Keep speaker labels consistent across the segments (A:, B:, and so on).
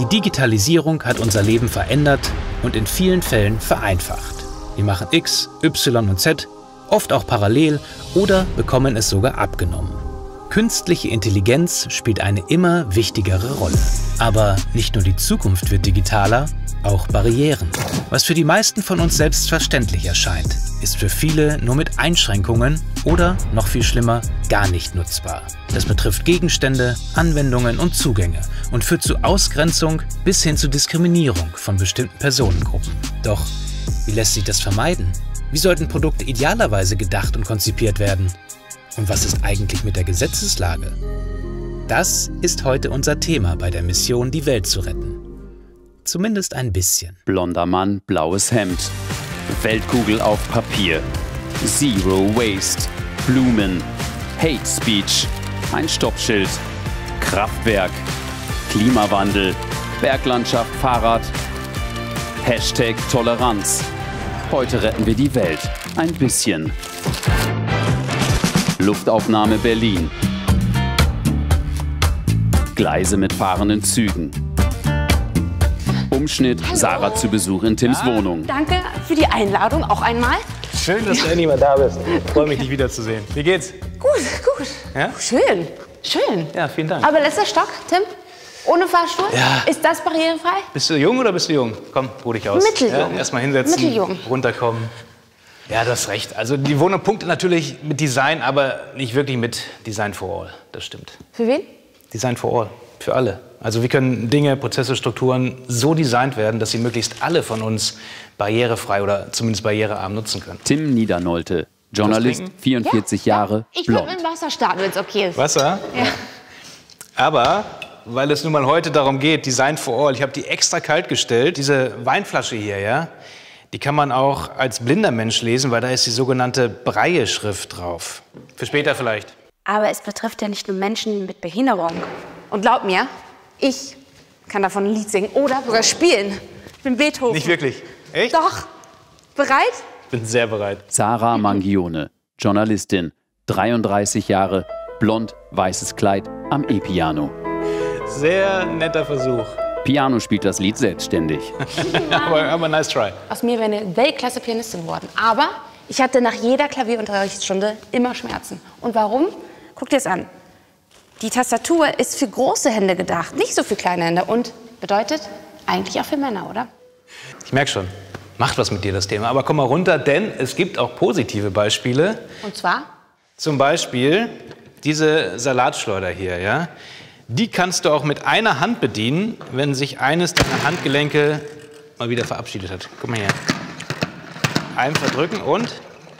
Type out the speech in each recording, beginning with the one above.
A: Die Digitalisierung hat unser Leben verändert und in vielen Fällen vereinfacht. Wir machen X, Y und Z, oft auch parallel oder bekommen es sogar abgenommen. Künstliche Intelligenz spielt eine immer wichtigere Rolle. Aber nicht nur die Zukunft wird digitaler, auch Barrieren. Was für die meisten von uns selbstverständlich erscheint, ist für viele nur mit Einschränkungen oder, noch viel schlimmer, gar nicht nutzbar. Das betrifft Gegenstände, Anwendungen und Zugänge und führt zu Ausgrenzung bis hin zu Diskriminierung von bestimmten Personengruppen. Doch wie lässt sich das vermeiden? Wie sollten Produkte idealerweise gedacht und konzipiert werden? Und was ist eigentlich mit der Gesetzeslage? Das ist heute unser Thema bei der Mission, die Welt zu retten. Zumindest ein bisschen.
B: Blonder Mann, blaues Hemd. Weltkugel auf Papier. Zero Waste. Blumen. Hate Speech. Ein Stoppschild. Kraftwerk. Klimawandel. Berglandschaft, Fahrrad. Hashtag Toleranz. Heute retten wir die Welt. Ein bisschen. Luftaufnahme Berlin. Gleise mit fahrenden Zügen. Umschnitt,
C: Hallo.
B: Sarah zu Besuch in Tims Wohnung.
C: Danke für die Einladung, auch einmal.
D: Schön, dass du endlich mal da bist. Ich freue mich, dich wiederzusehen. Wie geht's?
C: Gut.
D: Ja?
C: Schön.
D: Ja, vielen Dank.
C: Aber letzter Stock, Tim? Ohne Fahrstuhl?
D: Ja.
C: Ist das barrierefrei?
D: Bist du jung oder bist du jung? Komm, ruh dich aus.
C: Mitteljung.
D: Ja, erstmal hinsetzen,
C: Mitteljung.
D: runterkommen. Ja, du hast recht. Also die Wohnung punktet natürlich mit Design, aber nicht wirklich mit Design for All. Das stimmt.
C: Für wen?
D: Design for All. Für alle. Also wie können Dinge, Prozesse, Strukturen so designt werden, dass sie möglichst alle von uns barrierefrei oder zumindest barrierearm nutzen können.
B: Tim Niedernolte, Journalist, 44 Jahre,
C: Ich würde
B: blond.
C: mit Wasser starten, wenn es okay ist.
D: Wasser?
C: Ja.
D: Aber, weil es nun mal heute darum geht, Design for All, ich habe die extra kalt gestellt, diese Weinflasche hier, ja, die kann man auch als blinder Mensch lesen, weil da ist die sogenannte Braille-Schrift drauf. Für später vielleicht.
C: Aber es betrifft ja nicht nur Menschen mit Behinderung. Und glaub mir, ich kann davon ein Lied singen oder sogar spielen. Ich bin Beethoven.
D: Nicht wirklich. Echt?
C: Doch. Bereit?
D: Ich bin sehr bereit.
B: Sarah Mangione, Journalistin, 33 Jahre, blond, weißes Kleid, am E-Piano.
D: Sehr netter Versuch.
B: Piano spielt das Lied selbstständig.
D: aber nice try.
C: Aus mir wäre eine Weltklasse-Pianistin geworden. Aber ich hatte nach jeder Klavierunterrichtsstunde immer Schmerzen. Und warum? Guck dir das an. Die Tastatur ist für große Hände gedacht, nicht so für kleine Hände. Und bedeutet eigentlich auch für Männer, oder?
D: Ich merke schon, macht was mit dir das Thema. Aber komm mal runter, denn es gibt auch positive Beispiele.
C: Und zwar?
D: Zum Beispiel diese Salatschleuder hier, ja. Die kannst du auch mit einer Hand bedienen, wenn sich eines deiner Handgelenke mal wieder verabschiedet hat. Guck mal hier. Einfach drücken und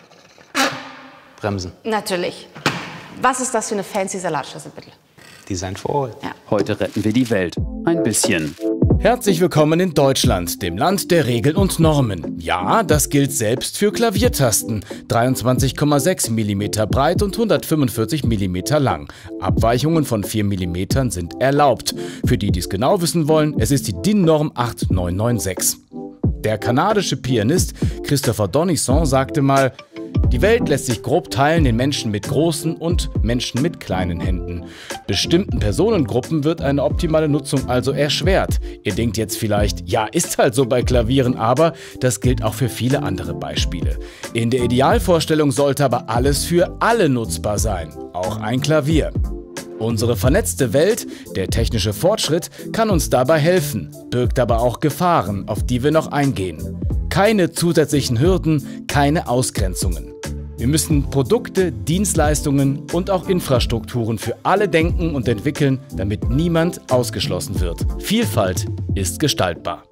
D: bremsen.
C: Natürlich. Was ist das für eine fancy Salatschüssel, bitte?
D: Design for All.
C: Ja.
B: Heute retten wir die Welt. Ein bisschen.
E: Herzlich willkommen in Deutschland, dem Land der Regeln und Normen. Ja, das gilt selbst für Klaviertasten. 23,6 mm breit und 145 mm lang. Abweichungen von 4 mm sind erlaubt. Für die, die es genau wissen wollen, es ist die DIN-Norm 8996. Der kanadische Pianist Christopher Donison sagte mal: Die Welt lässt sich grob teilen in Menschen mit großen und Menschen mit kleinen Händen. Bestimmten Personengruppen wird eine optimale Nutzung also erschwert. Ihr denkt jetzt vielleicht, ja, ist halt so bei Klavieren, aber das gilt auch für viele andere Beispiele. In der Idealvorstellung sollte aber alles für alle nutzbar sein, auch ein Klavier. Unsere vernetzte Welt, der technische Fortschritt, kann uns dabei helfen, birgt aber auch Gefahren, auf die wir noch eingehen. Keine zusätzlichen Hürden, keine Ausgrenzungen. Wir müssen Produkte, Dienstleistungen und auch Infrastrukturen für alle denken und entwickeln, damit niemand ausgeschlossen wird. Vielfalt ist gestaltbar.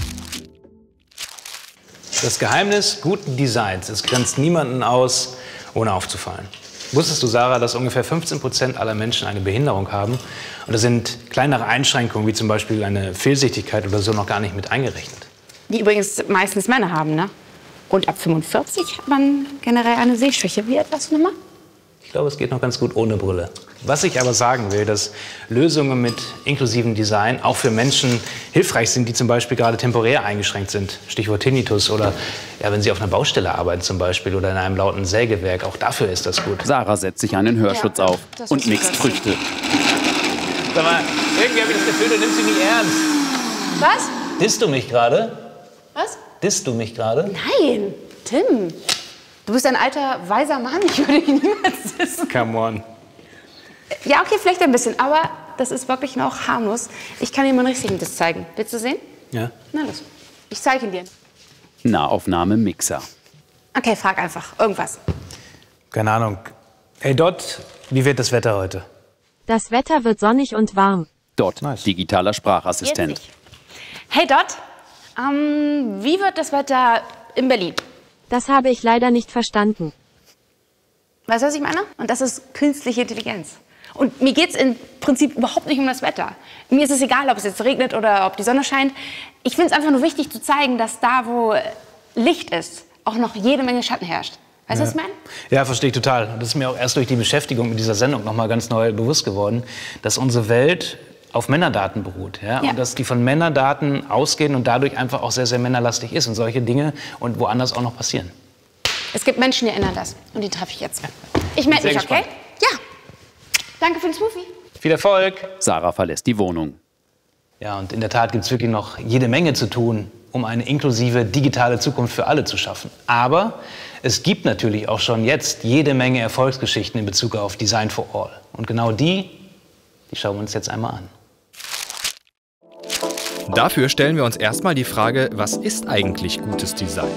D: Das Geheimnis guten Designs: Es grenzt niemanden aus, ohne aufzufallen. Wusstest du, Sarah, dass ungefähr 15% aller Menschen eine Behinderung haben? Und da sind kleinere Einschränkungen, wie zum Beispiel eine Fehlsichtigkeit oder so, noch gar nicht mit eingerechnet.
C: Die übrigens meistens Männer haben, ne? Und ab 45 hat man generell eine Sehschwäche. Wie etwas nochmal?
D: Ich glaube, es geht noch ganz gut ohne Brille. Was ich aber sagen will, dass Lösungen mit inklusivem Design auch für Menschen hilfreich sind, die zum Beispiel gerade temporär eingeschränkt sind. Stichwort Tinnitus oder ja, wenn sie auf einer Baustelle arbeiten zum Beispiel oder in einem lauten Sägewerk. Auch dafür ist das gut.
B: Sarah setzt sich einen Hörschutz auf
C: das
B: und
C: wusste ich
B: mixt
C: nicht.
B: Früchte.
D: Sag mal, irgendwie habe ich das Gefühl, du nimmst sie nicht ernst.
C: Was?
D: Disst du mich gerade?
C: Was?
D: Disst du mich gerade?
C: Nein, Tim. Du bist ein alter, weiser Mann. Ich würde ihn niemals dissen.
D: Come on.
C: Ja, okay, vielleicht ein bisschen, aber das ist wirklich noch harmlos. Ich kann dir mal einen richtigen Diss zeigen. Willst du sehen?
D: Ja.
C: Na los. Ich zeige ihn dir.
B: Nahaufnahme Mixer.
C: Okay, frag einfach. Irgendwas.
D: Keine Ahnung. Hey Dot, wie wird das Wetter heute?
F: Das Wetter wird sonnig und warm.
B: Dot,
D: Nice.
B: digitaler
C: Jetzt
B: Sprachassistent.
C: nicht. Hey Dot, wie wird das Wetter in Berlin?
F: Das habe ich leider nicht verstanden.
C: Weißt du, was ich meine? Und das ist künstliche Intelligenz. Und mir geht es im Prinzip überhaupt nicht um das Wetter. Mir ist es egal, ob es jetzt regnet oder ob die Sonne scheint. Ich finde es einfach nur wichtig zu zeigen, dass da, wo Licht ist, auch noch jede Menge Schatten herrscht. Weißt du, was ich meine?
D: Ja, verstehe ich total. Das ist mir auch erst durch die Beschäftigung mit dieser Sendung noch mal ganz neu bewusst geworden, dass unsere Welt auf Männerdaten beruht. Ja?
C: Ja.
D: Und dass die von Männerdaten ausgehen und dadurch einfach auch sehr, sehr männerlastig ist und solche Dinge und woanders auch noch passieren.
C: Es gibt Menschen, die ändern das. Und die treffe ich jetzt. Ich melde
D: Sehr
C: mich, okay?
D: gespannt.
C: Ja. Danke für den Smoothie.
D: Viel Erfolg!
B: Sarah verlässt die Wohnung.
D: Ja, und in der Tat gibt es wirklich noch jede Menge zu tun, um eine inklusive digitale Zukunft für alle zu schaffen. Aber es gibt natürlich auch schon jetzt jede Menge Erfolgsgeschichten in Bezug auf Design for All. Und genau die schauen wir uns jetzt einmal an.
G: Dafür stellen wir uns erstmal die Frage, was ist eigentlich gutes Design?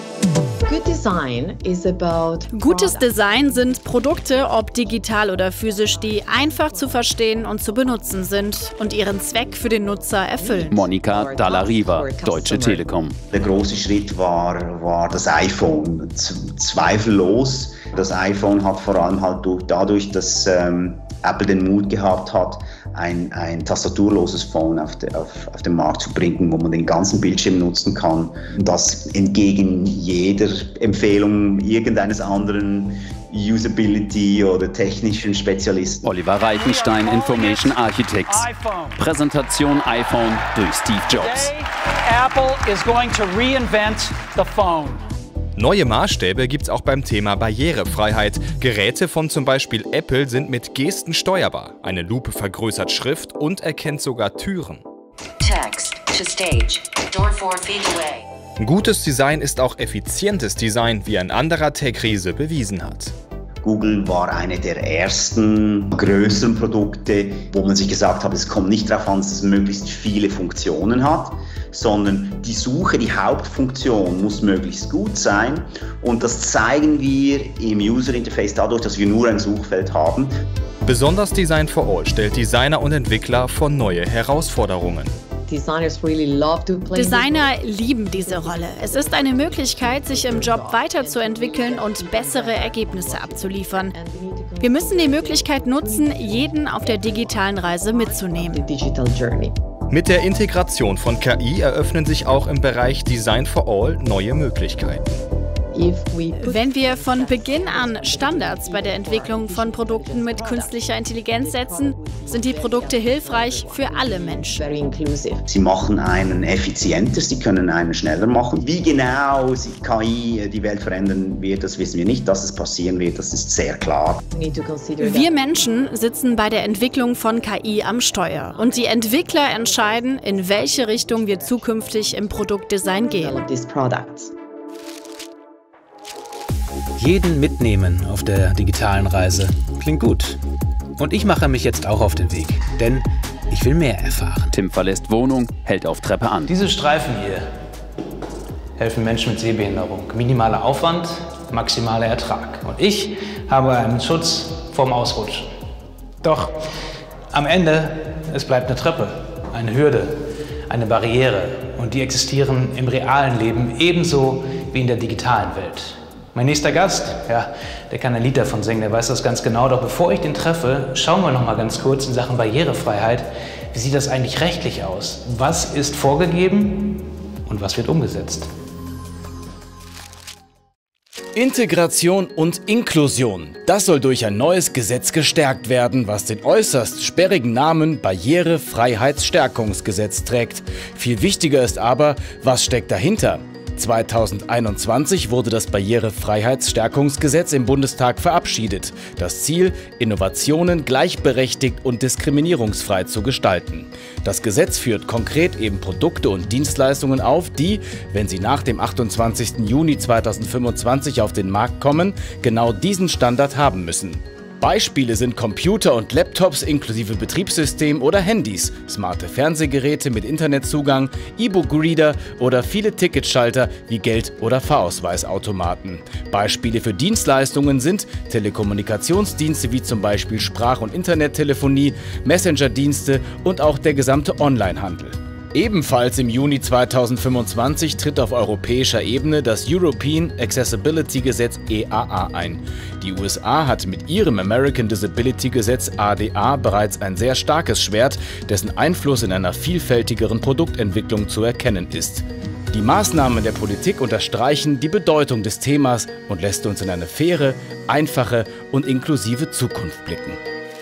H: Gutes Design sind Produkte, ob digital oder physisch, die einfach zu verstehen und zu benutzen sind und ihren Zweck für den Nutzer erfüllen.
B: Monika Dalla-Riva, Deutsche Telekom.
I: Der große Schritt war das iPhone. Zweifellos. Das iPhone hat vor allem halt dadurch, dass Apple den Mut gehabt hat, ein tastaturloses Phone auf den Markt zu bringen, wo man den ganzen Bildschirm nutzen kann. Und das entgegen jeder Empfehlung irgendeines anderen Usability- oder technischen Spezialisten.
B: Oliver Reichenstein, Information Architects. Präsentation iPhone durch Steve Jobs.
J: Apple is going to reinvent the phone.
G: Neue Maßstäbe gibt es auch beim Thema Barrierefreiheit. Geräte von zum Beispiel Apple sind mit Gesten steuerbar. Eine Lupe vergrößert Schrift und erkennt sogar Türen.
K: Text to stage. Door 4 feet away.
G: Gutes Design ist auch effizientes Design, wie ein anderer Tech-Riese bewiesen hat.
I: Google war eine der ersten größeren Produkte, wo man sich gesagt hat, es kommt nicht darauf an, dass es möglichst viele Funktionen hat, sondern die Suche, die Hauptfunktion muss möglichst gut sein. Und das zeigen wir im User Interface dadurch, dass wir nur ein Suchfeld haben.
G: Besonders Design for All stellt Designer und Entwickler vor neue Herausforderungen.
H: Designer lieben diese Rolle. Es ist eine Möglichkeit, sich im Job weiterzuentwickeln und bessere Ergebnisse abzuliefern. Wir müssen die Möglichkeit nutzen, jeden auf der digitalen Reise mitzunehmen.
G: Mit der Integration von KI eröffnen sich auch im Bereich Design for All neue Möglichkeiten.
H: Wenn wir von Beginn an Standards bei der Entwicklung von Produkten mit künstlicher Intelligenz setzen, sind die Produkte hilfreich für alle Menschen.
I: Sie machen einen effizienter, sie können einen schneller machen. Wie genau KI die Welt verändern wird, das wissen wir nicht. Dass es passieren wird, das ist sehr klar.
H: Wir Menschen sitzen bei der Entwicklung von KI am Steuer. Und die Entwickler entscheiden, in welche Richtung wir zukünftig im Produktdesign gehen.
A: Jeden mitnehmen auf der digitalen Reise. Klingt gut. Und ich mache mich jetzt auch auf den Weg, denn ich will mehr erfahren.
B: Tim verlässt Wohnung, hält auf Treppe an.
D: Diese Streifen hier helfen Menschen mit Sehbehinderung. Minimaler Aufwand, maximaler Ertrag. Und ich habe einen Schutz vorm Ausrutschen. Doch am Ende, es bleibt eine Treppe, eine Hürde, eine Barriere. Und die existieren im realen Leben ebenso wie in der digitalen Welt. Mein nächster Gast, ja, der kann ein Lied davon singen, der weiß das ganz genau. Doch bevor ich den treffe, schauen wir noch mal ganz kurz in Sachen Barrierefreiheit. Wie sieht das eigentlich rechtlich aus? Was ist vorgegeben und was wird umgesetzt?
E: Integration und Inklusion. Das soll durch ein neues Gesetz gestärkt werden, was den äußerst sperrigen Namen Barrierefreiheitsstärkungsgesetz trägt. Viel wichtiger ist aber, was steckt dahinter? 2021 wurde das Barrierefreiheitsstärkungsgesetz im Bundestag verabschiedet. Das Ziel, Innovationen gleichberechtigt und diskriminierungsfrei zu gestalten. Das Gesetz führt konkret eben Produkte und Dienstleistungen auf, die, wenn sie nach dem 28. Juni 2025 auf den Markt kommen, genau diesen Standard haben müssen. Beispiele sind Computer und Laptops inklusive Betriebssystem oder Handys, smarte Fernsehgeräte mit Internetzugang, E-Book-Reader oder viele Ticketschalter wie Geld- oder Fahrausweisautomaten. Beispiele für Dienstleistungen sind Telekommunikationsdienste wie zum Beispiel Sprach- und Internettelefonie, Messenger-Dienste und auch der gesamte Onlinehandel. Ebenfalls im Juni 2025 tritt auf europäischer Ebene das European Accessibility Gesetz EAA ein. Die USA hat mit ihrem American Disability Gesetz ADA bereits ein sehr starkes Schwert, dessen Einfluss in einer vielfältigeren Produktentwicklung zu erkennen ist. Die Maßnahmen der Politik unterstreichen die Bedeutung des Themas und lässt uns in eine faire, einfache und inklusive Zukunft blicken.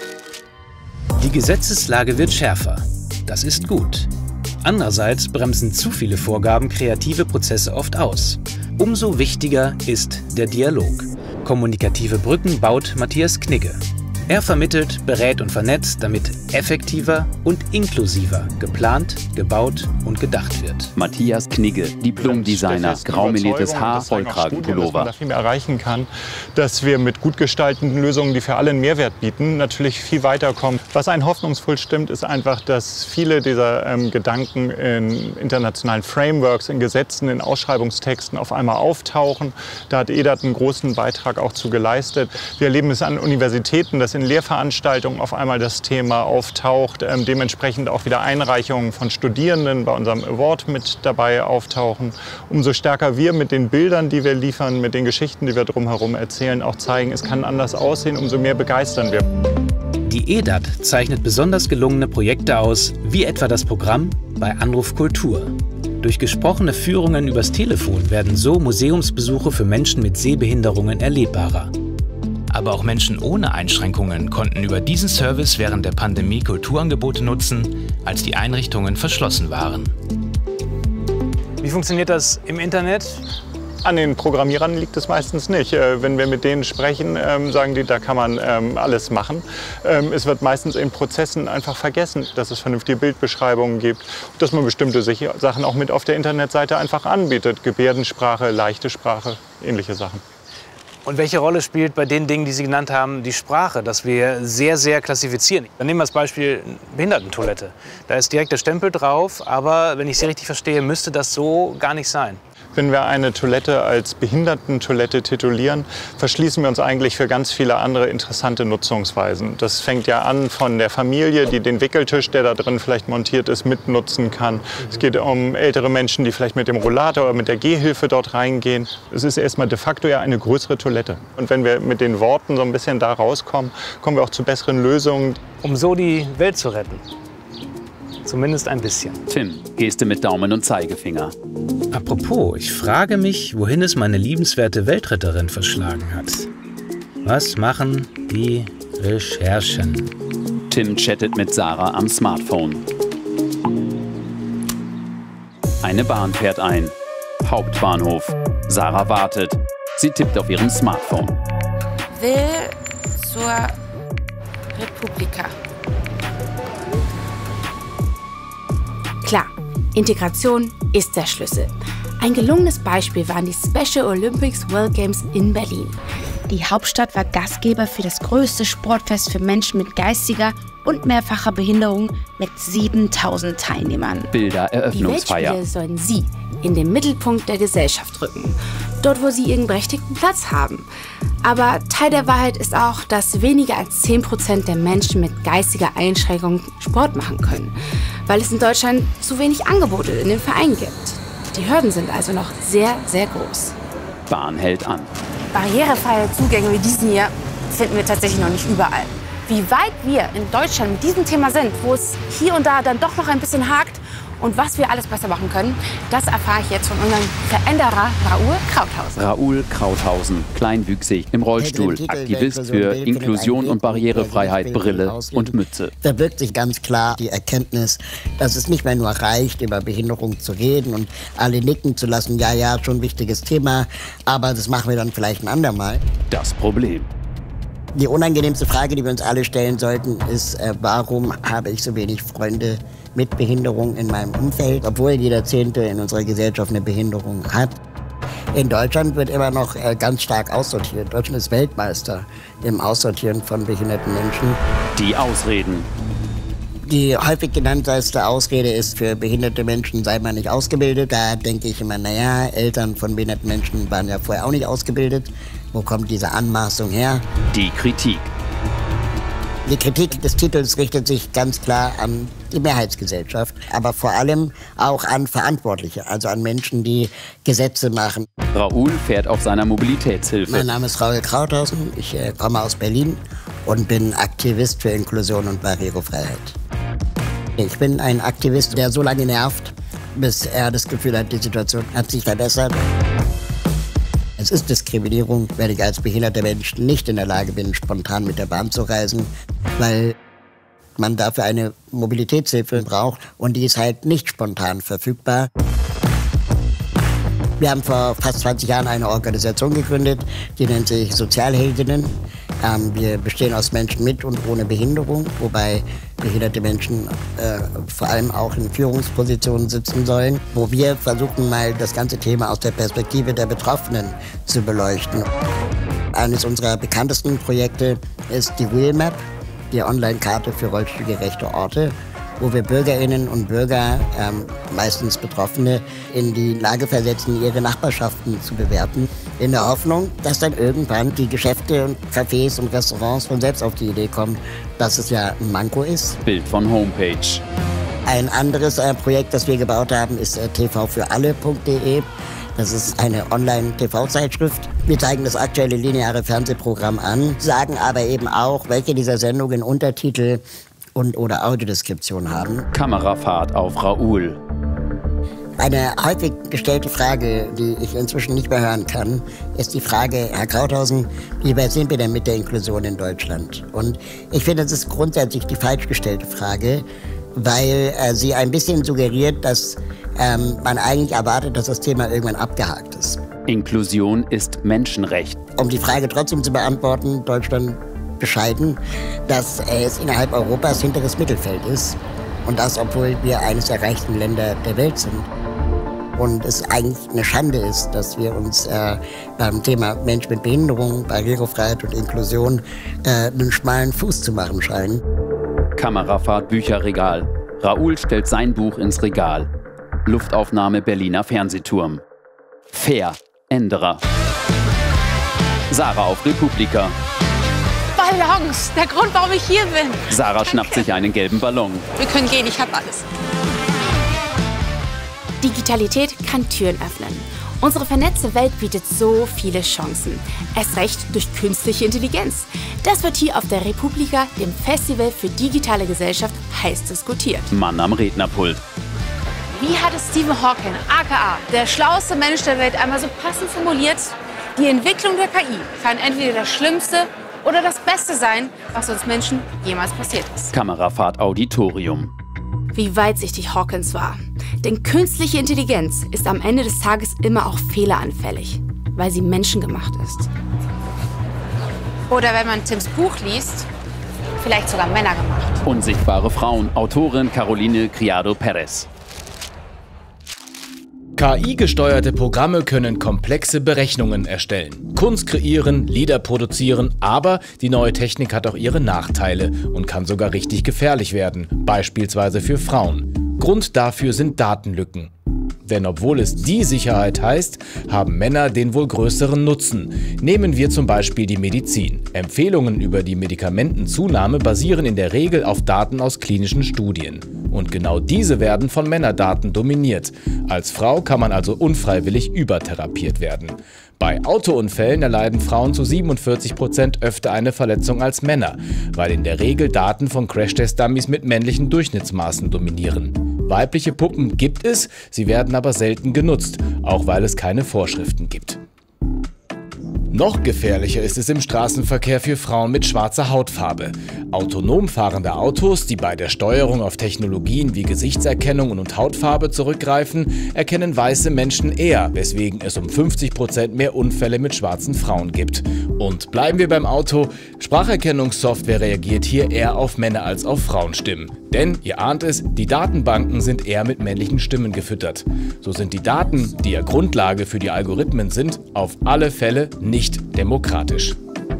A: Die Gesetzeslage wird schärfer. Das ist gut. Andererseits bremsen zu viele Vorgaben kreative Prozesse oft aus. Umso wichtiger ist der Dialog. Kommunikative Brücken baut Matthias Knigge. Er vermittelt, berät und vernetzt, damit effektiver und inklusiver geplant, gebaut und gedacht wird.
B: Matthias Knigge, Diplom-Designer, graumeliertes Haar, Vollkragenpullover.
L: Dass viel mehr erreichen kann, dass wir mit gut gestalteten Lösungen, die für alle einen Mehrwert bieten, natürlich viel weiterkommen. Was einen hoffnungsvoll stimmt, ist einfach, dass viele dieser Gedanken in internationalen Frameworks, in Gesetzen, in Ausschreibungstexten auf einmal auftauchen. Da hat EDAT einen großen Beitrag auch zu geleistet. Wir erleben es an Universitäten, dass in Lehrveranstaltungen auf einmal das Thema auftaucht, dementsprechend auch wieder Einreichungen von Studierenden bei unserem Award mit dabei auftauchen. Umso stärker wir mit den Bildern, die wir liefern, mit den Geschichten, die wir drumherum erzählen, auch zeigen, es kann anders aussehen, umso mehr begeistern wir.
A: Die EDAT zeichnet besonders gelungene Projekte aus, wie etwa das Programm bei Anruf Kultur. Durch gesprochene Führungen übers Telefon werden so Museumsbesuche für Menschen mit Sehbehinderungen erlebbarer. Aber auch Menschen ohne Einschränkungen konnten über diesen Service während der Pandemie Kulturangebote nutzen, als die Einrichtungen verschlossen waren.
D: Wie funktioniert das im Internet?
L: An den Programmierern liegt es meistens nicht. Wenn wir mit denen sprechen, sagen die, da kann man alles machen. Es wird meistens in Prozessen einfach vergessen, dass es vernünftige Bildbeschreibungen gibt, dass man bestimmte Sachen auch mit auf der Internetseite einfach anbietet. Gebärdensprache, leichte Sprache, ähnliche Sachen.
D: Und welche Rolle spielt bei den Dingen, die Sie genannt haben, die Sprache, dass wir sehr, sehr klassifizieren? Dann nehmen wir das Beispiel Behindertentoilette. Da ist direkt der Stempel drauf, aber wenn ich Sie richtig verstehe, müsste das so gar nicht sein.
L: Wenn wir eine Toilette als Behindertentoilette titulieren, verschließen wir uns eigentlich für ganz viele andere interessante Nutzungsweisen. Das fängt ja an von der Familie, die den Wickeltisch, der da drin vielleicht montiert ist, mitnutzen kann. Es geht um ältere Menschen, die vielleicht mit dem Rollator oder mit der Gehhilfe dort reingehen. Es ist erstmal de facto ja eine größere Toilette. Und wenn wir mit den Worten so ein bisschen da rauskommen, kommen wir auch zu besseren Lösungen.
D: Um so die Welt zu retten. Zumindest ein bisschen.
B: Tim, Geste mit Daumen und Zeigefinger.
A: Apropos, ich frage mich, wohin es meine liebenswerte Weltretterin verschlagen hat. Was machen die Recherchen?
B: Tim chattet mit Sarah am Smartphone. Eine Bahn fährt ein. Hauptbahnhof. Sarah wartet. Sie tippt auf ihrem Smartphone.
C: Will zur Republika. Klar, Integration ist der Schlüssel. Ein gelungenes Beispiel waren die Special Olympics World Games in Berlin. Die Hauptstadt war Gastgeber für das größte Sportfest für Menschen mit geistiger und mehrfacher Behinderung mit 7000 Teilnehmern.
B: Bilder Eröffnungsfeier.
C: Die Weltspiele sollen sie in den Mittelpunkt der Gesellschaft rücken. Dort, wo sie ihren berechtigten Platz haben. Aber Teil der Wahrheit ist auch, dass weniger als 10% der Menschen mit geistiger Einschränkung Sport machen können, weil es in Deutschland zu wenig Angebote in den Vereinen gibt. Die Hürden sind also noch sehr, sehr groß.
B: Bahn hält an.
C: Barrierefreie Zugänge wie diesen hier finden wir tatsächlich noch nicht überall. Wie weit wir in Deutschland mit diesem Thema sind, wo es hier und da dann doch noch ein bisschen hakt Und was wir alles besser machen können, das erfahre ich jetzt von unserem Veränderer Raoul Krauthausen.
B: Raoul Krauthausen, kleinwüchsig, im Rollstuhl, Aktivist für Inklusion und Barrierefreiheit, Brille und Mütze.
M: Da wirkt sich ganz klar die Erkenntnis, dass es nicht mehr nur reicht, über Behinderung zu reden und alle nicken zu lassen, ja, ja, schon ein wichtiges Thema, aber das machen wir dann vielleicht ein andermal.
B: Das Problem.
M: Die unangenehmste Frage, die wir uns alle stellen sollten, ist, warum habe ich so wenig Freunde mit Behinderung in meinem Umfeld, obwohl jeder Zehnte in unserer Gesellschaft eine Behinderung hat. In Deutschland wird immer noch ganz stark aussortiert. Deutschland ist Weltmeister im Aussortieren von behinderten Menschen.
B: Die Ausreden.
M: Die häufig genannteste Ausrede ist, für behinderte Menschen sei man nicht ausgebildet. Da denke ich immer, naja, Eltern von behinderten Menschen waren ja vorher auch nicht ausgebildet. Wo kommt diese Anmaßung her?
B: Die Kritik.
M: Die Kritik des Titels richtet sich ganz klar an die Mehrheitsgesellschaft, aber vor allem auch an Verantwortliche, also an Menschen, die Gesetze machen.
B: Raoul fährt auf seiner Mobilitätshilfe.
M: Mein Name ist Raoul Krauthausen, ich komme aus Berlin und bin Aktivist für Inklusion und Barrierefreiheit. Ich bin ein Aktivist, der so lange nervt, bis er das Gefühl hat, die Situation hat sich verbessert. Es ist Diskriminierung, wenn ich als behinderter Mensch nicht in der Lage bin, spontan mit der Bahn zu reisen, weil man dafür eine Mobilitätshilfe braucht und die ist halt nicht spontan verfügbar. Wir haben vor fast 20 Jahren eine Organisation gegründet, die nennt sich Sozialheldinnen. Wir bestehen aus Menschen mit und ohne Behinderung, wobei behinderte Menschen vor allem auch in Führungspositionen sitzen sollen, wo wir versuchen, mal das ganze Thema aus der Perspektive der Betroffenen zu beleuchten. Eines unserer bekanntesten Projekte ist die Wheelmap, die Online-Karte für rollstuhlgerechte Orte, wo wir Bürgerinnen und Bürger, meistens Betroffene, in die Lage versetzen, ihre Nachbarschaften zu bewerten, in der Hoffnung, dass dann irgendwann die Geschäfte und Cafés und Restaurants von selbst auf die Idee kommen, dass es ja ein Manko ist.
B: Bild von Homepage.
M: Ein anderes Projekt, das wir gebaut haben, ist tvfüralle.de. Das ist eine Online-TV-Zeitschrift. Wir zeigen das aktuelle lineare Fernsehprogramm an, sagen aber eben auch, welche dieser Sendungen Untertitel und/oder Audiodeskription haben.
B: Kamerafahrt auf Raoul.
M: Eine häufig gestellte Frage, die ich inzwischen nicht mehr hören kann, ist die Frage, Herr Krauthausen, wie weit sind wir denn mit der Inklusion in Deutschland? Und ich finde, das ist grundsätzlich die falsch gestellte Frage, weil sie ein bisschen suggeriert, dass man eigentlich erwartet, dass das Thema irgendwann abgehakt ist.
B: Inklusion ist Menschenrecht.
M: Um die Frage trotzdem zu beantworten, Deutschland bescheiden, dass es innerhalb Europas hinteres Mittelfeld ist. Und das, obwohl wir eines der reichsten Länder der Welt sind. Und es eigentlich eine Schande ist, dass wir uns beim Thema Mensch mit Behinderung, Barrierefreiheit und Inklusion einen schmalen Fuß zu machen scheinen.
B: Kamerafahrt Bücherregal. Raoul stellt sein Buch ins Regal. Luftaufnahme Berliner Fernsehturm. Veränderer. Sarah auf Republika.
C: Ballons, der Grund, warum ich hier bin.
B: Sarah schnappt sich einen gelben Ballon.
C: Wir können gehen, ich habe alles. Digitalität kann Türen öffnen. Unsere vernetzte Welt bietet so viele Chancen. Erst recht durch künstliche Intelligenz. Das wird hier auf der Republika, dem Festival für digitale Gesellschaft, heiß diskutiert.
B: Mann am Rednerpult.
C: Wie hat es Stephen Hawking, aka der schlauste Mensch der Welt, einmal so passend formuliert? Die Entwicklung der KI kann entweder das Schlimmste oder das Beste sein, was uns Menschen jemals passiert ist.
B: Kamerafahrt Auditorium.
C: Wie weitsichtig Hawkins war. Denn künstliche Intelligenz ist am Ende des Tages immer auch fehleranfällig, weil sie menschengemacht ist. Oder wenn man Tims Buch liest, vielleicht sogar Männer gemacht.
B: Unsichtbare Frauen. Autorin Caroline Criado Perez.
E: KI-gesteuerte Programme können komplexe Berechnungen erstellen, Kunst kreieren, Lieder produzieren, aber die neue Technik hat auch ihre Nachteile und kann sogar richtig gefährlich werden, beispielsweise für Frauen. Grund dafür sind Datenlücken. Denn obwohl es die Sicherheit heißt, haben Männer den wohl größeren Nutzen. Nehmen wir zum Beispiel die Medizin. Empfehlungen über die Medikamentenzunahme basieren in der Regel auf Daten aus klinischen Studien. Und genau diese werden von Männerdaten dominiert. Als Frau kann man also unfreiwillig übertherapiert werden. Bei Autounfällen erleiden Frauen zu 47% öfter eine Verletzung als Männer, weil in der Regel Daten von Crashtest-Dummies mit männlichen Durchschnittsmaßen dominieren. Weibliche Puppen gibt es, sie werden aber selten genutzt, auch weil es keine Vorschriften gibt. Noch gefährlicher ist es im Straßenverkehr für Frauen mit schwarzer Hautfarbe. Autonom fahrende Autos, die bei der Steuerung auf Technologien wie Gesichtserkennung und Hautfarbe zurückgreifen, erkennen weiße Menschen eher, weswegen es um 50% mehr Unfälle mit schwarzen Frauen gibt. Und bleiben wir beim Auto, Spracherkennungssoftware reagiert hier eher auf Männer als auf Frauenstimmen. Denn, ihr ahnt es, die Datenbanken sind eher mit männlichen Stimmen gefüttert. So sind die Daten, die ja Grundlage für die Algorithmen sind, auf alle Fälle nicht demokratisch.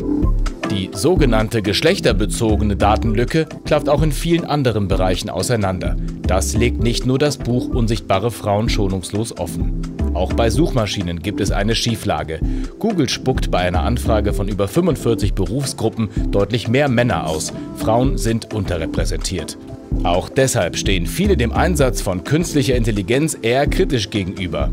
E: Die sogenannte geschlechterbezogene Datenlücke klafft auch in vielen anderen Bereichen auseinander. Das legt nicht nur das Buch Unsichtbare Frauen schonungslos offen. Auch bei Suchmaschinen gibt es eine Schieflage. Google spuckt bei einer Anfrage von über 45 Berufsgruppen deutlich mehr Männer aus. Frauen sind unterrepräsentiert. Auch deshalb stehen viele dem Einsatz von künstlicher Intelligenz eher kritisch gegenüber.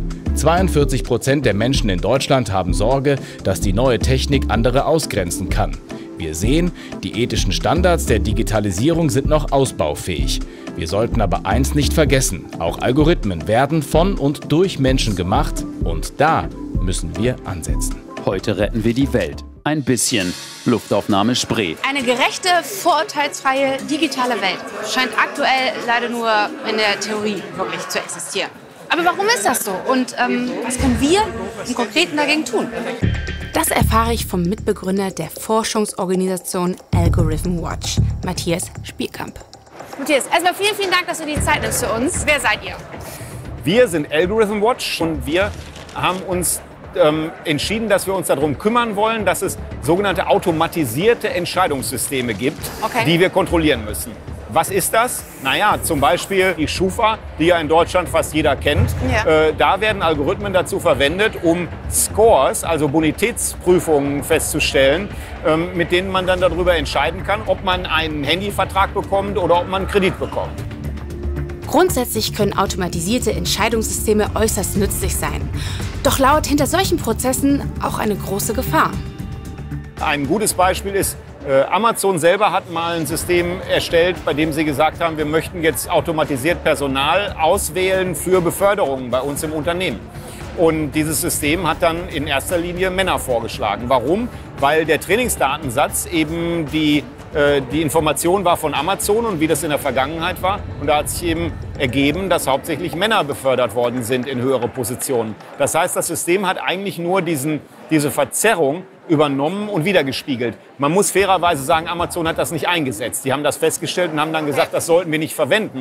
E: 42% der Menschen in Deutschland haben Sorge, dass die neue Technik andere ausgrenzen kann. Wir sehen, die ethischen Standards der Digitalisierung sind noch ausbaufähig. Wir sollten aber eins nicht vergessen: Auch Algorithmen werden von und durch Menschen gemacht, und da müssen wir ansetzen.
B: Heute retten wir die Welt. Ein bisschen Luftaufnahme Spree.
C: Eine gerechte, vorurteilsfreie, digitale Welt scheint aktuell leider nur in der Theorie wirklich zu existieren. Aber warum ist das so? Und was können wir im Konkreten dagegen tun? Das erfahre ich vom Mitbegründer der Forschungsorganisation Algorithm Watch, Matthias Spielkamp. Matthias, erstmal vielen, vielen Dank, dass du die Zeit nimmst für uns. Wer seid ihr?
N: Wir sind Algorithm Watch und wir haben uns entschieden, dass wir uns darum kümmern wollen, dass es sogenannte automatisierte Entscheidungssysteme gibt, die wir kontrollieren müssen. Was ist das? Naja, zum Beispiel die Schufa, die ja in Deutschland fast jeder kennt. Ja. Da werden Algorithmen dazu verwendet, um Scores, also Bonitätsprüfungen festzustellen, mit denen man dann darüber entscheiden kann, ob man einen Handyvertrag bekommt oder ob man einen Kredit bekommt.
C: Grundsätzlich können automatisierte Entscheidungssysteme äußerst nützlich sein. Doch lauert hinter solchen Prozessen auch eine große Gefahr.
N: Ein gutes Beispiel ist, Amazon selber hat mal ein System erstellt, bei dem sie gesagt haben, wir möchten jetzt automatisiert Personal auswählen für Beförderungen bei uns im Unternehmen. Und dieses System hat dann in erster Linie Männer vorgeschlagen. Warum? Weil der Trainingsdatensatz eben die Information war von Amazon und wie das in der Vergangenheit war. Und da hat sich eben ergeben, dass hauptsächlich Männer befördert worden sind in höhere Positionen. Das heißt, das System hat eigentlich nur diese Verzerrung übernommen und wiedergespiegelt. Man muss fairerweise sagen, Amazon hat das nicht eingesetzt. Die haben das festgestellt und haben dann gesagt, das sollten wir nicht verwenden.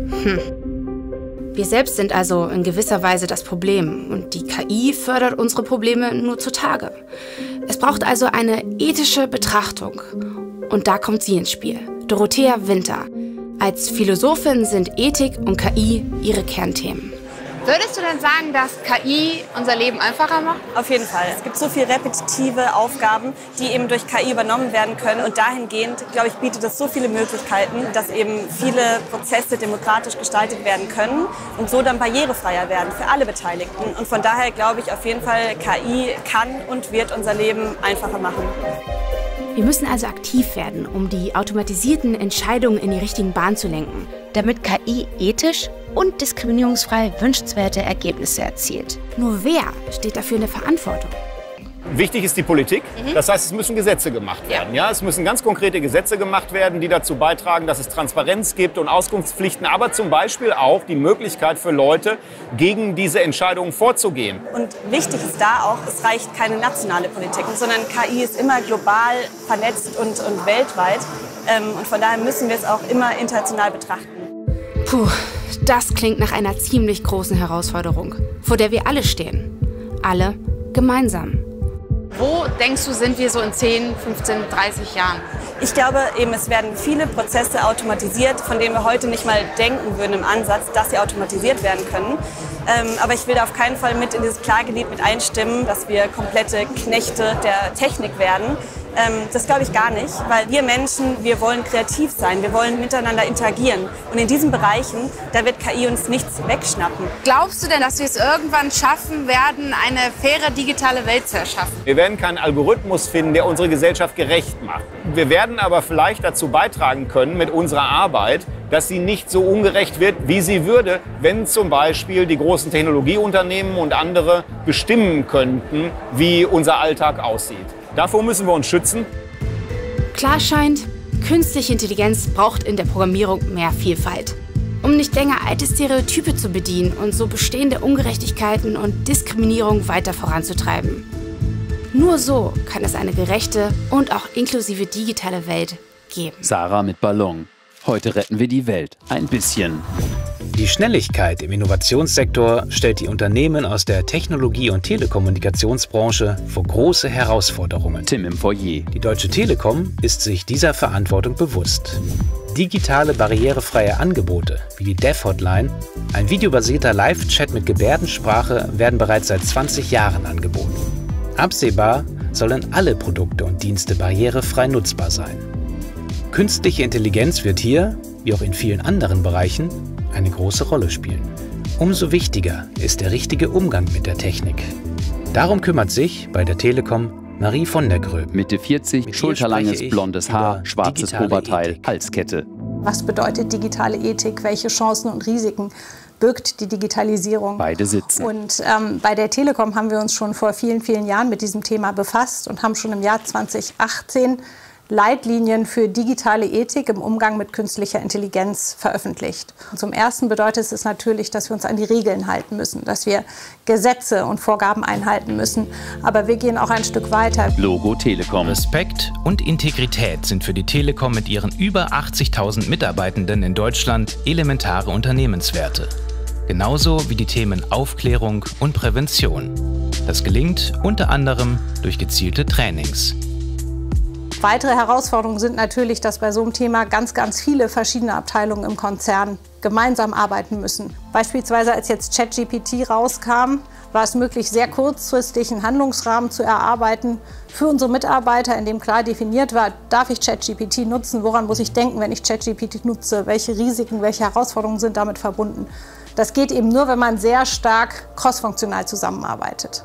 C: Wir selbst sind also in gewisser Weise das Problem und die KI fördert unsere Probleme nur zutage. Es braucht also eine ethische Betrachtung. Und da kommt sie ins Spiel, Dorothea Winter. Als Philosophin sind Ethik und KI ihre Kernthemen. Würdest du denn sagen, dass KI unser Leben einfacher macht?
O: Auf jeden Fall. Es gibt so viele repetitive Aufgaben, die eben durch KI übernommen werden können. Und dahingehend, glaube ich, bietet es so viele Möglichkeiten, dass eben viele Prozesse demokratisch gestaltet werden können und so dann barrierefreier werden für alle Beteiligten. Und von daher glaube ich auf jeden Fall, KI kann und wird unser Leben einfacher machen.
C: Wir müssen also aktiv werden, um die automatisierten Entscheidungen in die richtigen Bahnen zu lenken, damit KI ethisch und diskriminierungsfrei wünschenswerte Ergebnisse erzielt. Nur wer steht dafür in der Verantwortung?
N: Wichtig ist die Politik. Das heißt, es müssen Gesetze gemacht werden. Ja, es müssen ganz konkrete Gesetze gemacht werden, die dazu beitragen, dass es Transparenz gibt und Auskunftspflichten, aber zum Beispiel auch die Möglichkeit für Leute, gegen diese Entscheidungen vorzugehen.
O: Und wichtig ist da auch, es reicht keine nationale Politik, sondern KI ist immer global vernetzt und weltweit. Und von daher müssen wir es auch immer international betrachten.
C: Puh, das klingt nach einer ziemlich großen Herausforderung, vor der wir alle stehen. Alle gemeinsam. Wo denkst du, sind wir so in 10, 15, 30 Jahren?
O: Ich glaube eben, es werden viele Prozesse automatisiert, von denen wir heute nicht mal denken würden im Ansatz, dass sie automatisiert werden können. Aber ich will da auf keinen Fall mit in dieses Klagelied mit einstimmen, dass wir komplette Knechte der Technik werden. Das glaube ich gar nicht, weil wir Menschen, wir wollen kreativ sein, wir wollen miteinander interagieren. Und in diesen Bereichen, da wird KI uns nichts wegschnappen.
C: Glaubst du denn, dass wir es irgendwann schaffen werden, eine faire digitale Welt zu erschaffen?
N: Wir werden keinen Algorithmus finden, der unsere Gesellschaft gerecht macht. Wir werden aber vielleicht dazu beitragen können mit unserer Arbeit, dass sie nicht so ungerecht wird, wie sie würde, wenn zum Beispiel die großen Technologieunternehmen und andere bestimmen könnten, wie unser Alltag aussieht. Davor müssen wir uns schützen.
C: Klar scheint, künstliche Intelligenz braucht in der Programmierung mehr Vielfalt. Um nicht länger alte Stereotype zu bedienen und so bestehende Ungerechtigkeiten und Diskriminierung weiter voranzutreiben. Nur so kann es eine gerechte und auch inklusive digitale Welt geben.
B: Sarah mit Ballon. Heute retten wir die Welt. Ein bisschen.
A: Die Schnelligkeit im Innovationssektor stellt die Unternehmen aus der Technologie- und Telekommunikationsbranche vor große Herausforderungen.
B: Tim im Foyer.
A: Die Deutsche Telekom ist sich dieser Verantwortung bewusst. Digitale barrierefreie Angebote wie die Dev-Hotline, ein videobasierter Live-Chat mit Gebärdensprache, werden bereits seit 20 Jahren angeboten. Absehbar sollen alle Produkte und Dienste barrierefrei nutzbar sein. Künstliche Intelligenz wird hier, wie auch in vielen anderen Bereichen, eine große Rolle spielen. Umso wichtiger ist der richtige Umgang mit der Technik. Darum kümmert sich bei der Telekom Marie von der Gröb.
B: Mitte 40, schulterlanges blondes Haar, schwarzes Oberteil, Halskette.
P: Was bedeutet digitale Ethik? Welche Chancen und Risiken birgt die Digitalisierung?
B: Beide sitzen.
P: Und bei der Telekom haben wir uns schon vor vielen, vielen Jahren mit diesem Thema befasst und haben schon im Jahr 2018 Leitlinien für digitale Ethik im Umgang mit künstlicher Intelligenz veröffentlicht. Und zum Ersten bedeutet es natürlich, dass wir uns an die Regeln halten müssen, dass wir Gesetze und Vorgaben einhalten müssen. Aber wir gehen auch ein Stück weiter.
B: Logo Telekom.
A: Respekt und Integrität sind für die Telekom mit ihren über 80.000 Mitarbeitenden in Deutschland elementare Unternehmenswerte. Genauso wie die Themen Aufklärung und Prävention. Das gelingt unter anderem durch gezielte Trainings.
P: Weitere Herausforderungen sind natürlich, dass bei so einem Thema ganz, ganz viele verschiedene Abteilungen im Konzern gemeinsam arbeiten müssen. Beispielsweise als jetzt ChatGPT rauskam, war es möglich, sehr kurzfristig einen Handlungsrahmen zu erarbeiten für unsere Mitarbeiter, in dem klar definiert war, darf ich ChatGPT nutzen, woran muss ich denken, wenn ich ChatGPT nutze, welche Risiken, welche Herausforderungen sind damit verbunden. Das geht eben nur, wenn man sehr stark crossfunktional zusammenarbeitet.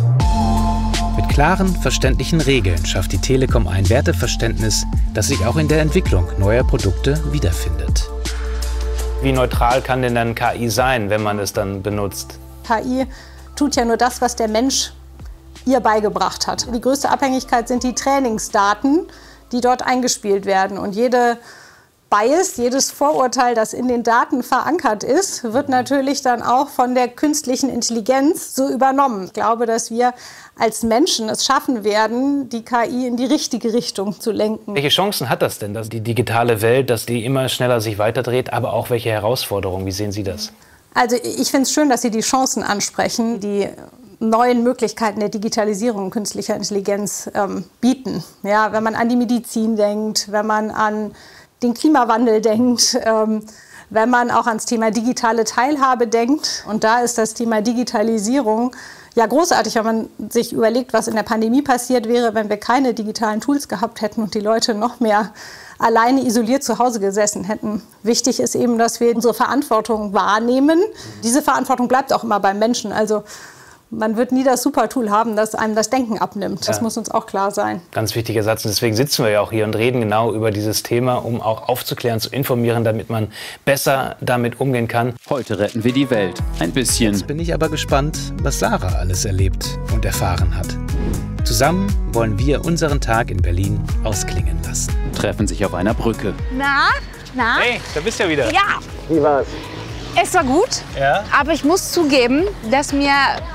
A: Mit klaren, verständlichen Regeln schafft die Telekom ein Werteverständnis, das sich auch in der Entwicklung neuer Produkte wiederfindet.
D: Wie neutral kann denn dann KI sein, wenn man es dann benutzt?
P: KI tut ja nur das, was der Mensch ihr beigebracht hat. Die größte Abhängigkeit sind die Trainingsdaten, die dort eingespielt werden. Und jede Bias, jedes Vorurteil, das in den Daten verankert ist, wird natürlich dann auch von der künstlichen Intelligenz so übernommen. Ich glaube, dass wir als Menschen es schaffen werden, die KI in die richtige Richtung zu lenken.
D: Welche Chancen hat das denn, dass die digitale Welt, dass die immer schneller sich weiterdreht, aber auch welche Herausforderungen? Wie sehen Sie das?
P: Also ich finde es schön, dass Sie die Chancen ansprechen, die neuen Möglichkeiten der Digitalisierung und künstlicher Intelligenz bieten. Ja, wenn man an die Medizin denkt, wenn man an den Klimawandel denkt, wenn man auch ans Thema digitale Teilhabe denkt. Und da ist das Thema Digitalisierung ja großartig, wenn man sich überlegt, was in der Pandemie passiert wäre, wenn wir keine digitalen Tools gehabt hätten und die Leute noch mehr alleine isoliert zu Hause gesessen hätten. Wichtig ist eben, dass wir unsere Verantwortung wahrnehmen. Diese Verantwortung bleibt auch immer beim Menschen. Also man wird nie das Supertool haben, das einem das Denken abnimmt. Das muss uns auch klar sein.
D: Ganz wichtiger Satz. Und deswegen sitzen wir ja auch hier und reden genau über dieses Thema, um auch aufzuklären, zu informieren, damit man besser damit umgehen kann.
B: Heute retten wir die Welt. Ein bisschen.
A: Jetzt bin ich aber gespannt, was Sarah alles erlebt und erfahren hat. Zusammen wollen wir unseren Tag in Berlin ausklingen lassen.
B: Treffen sich auf einer Brücke.
C: Na?
D: Hey, da bist du ja wieder.
C: Ja.
D: Wie war's?
C: Es war gut,
D: ja?
C: Aber ich muss zugeben, dass mir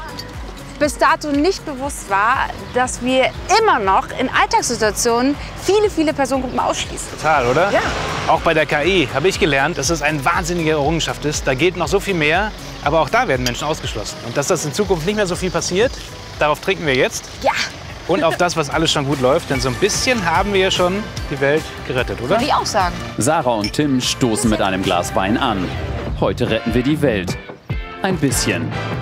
C: bis dato nicht bewusst war, dass wir immer noch in Alltagssituationen viele Personengruppen ausschließen.
D: Total, oder?
C: Ja.
D: Auch bei der KI habe ich gelernt, dass es eine wahnsinnige Errungenschaft ist. Da geht noch so viel mehr, aber auch da werden Menschen ausgeschlossen. Und dass das in Zukunft nicht mehr so viel passiert, darauf trinken wir jetzt.
C: Ja.
D: Und auf das, was alles schon gut läuft, denn so ein bisschen haben wir ja schon die Welt gerettet, oder?
C: Würde ich auch sagen.
B: Sarah und Tim stoßen mit einem Glas Wein an. Heute retten wir die Welt. Ein bisschen.